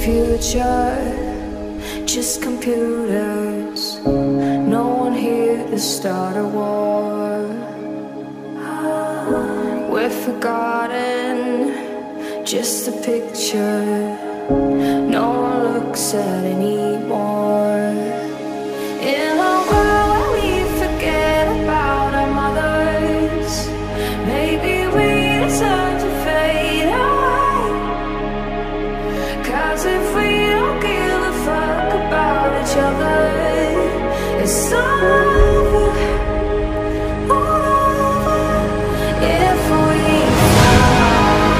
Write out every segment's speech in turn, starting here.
future, just computers. No one here to start a war. We're forgotten, just a picture no one looks at anymore. In a world where we forget about our mothers, maybe we deserve to fade away. 'Cause if we don't give a fuck about each other, it's over, over. If we fall,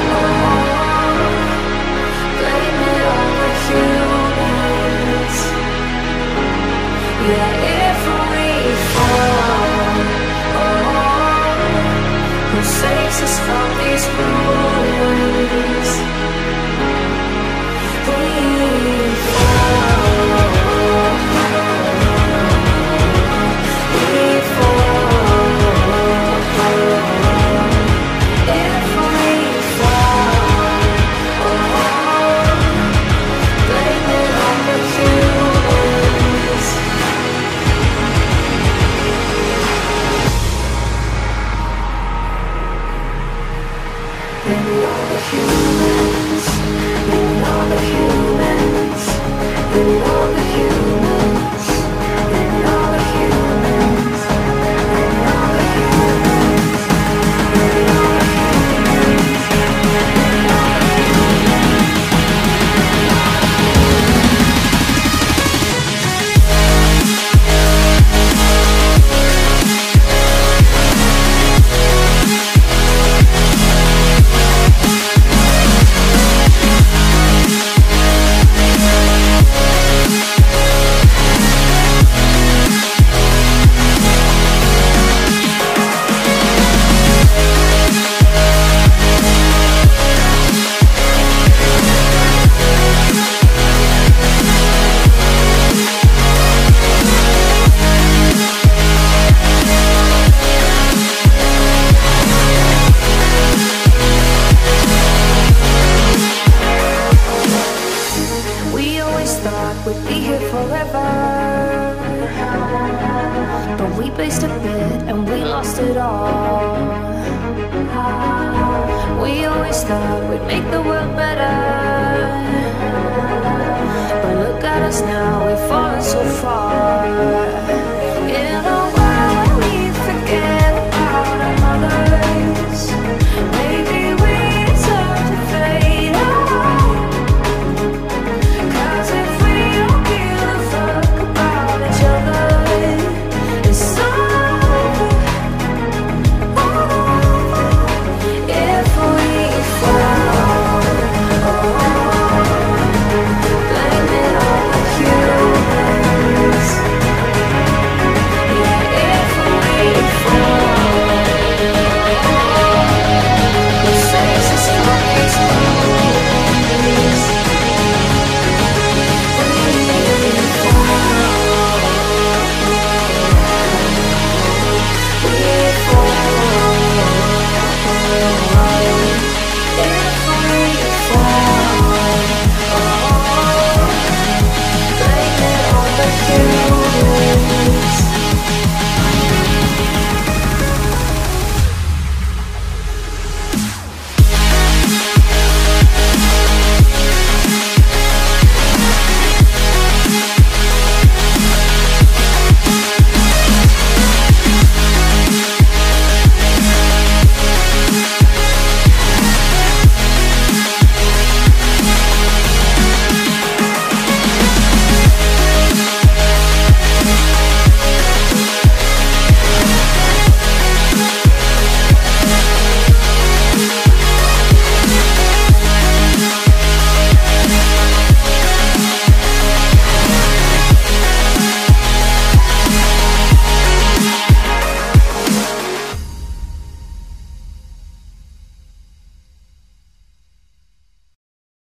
blame it on the humans. Yeah, if we fall, who saves us from these ruins? We fall, we fall. If we fall, blame it on the humans. Blame it on the humans. Blame it on the humans. Blame it on the humans. Blame it on the humans. Blame it on the humans. Blame it on the humans. We always thought we'd be here forever, but we based a bit and we lost it all. We always thought we'd make the world better.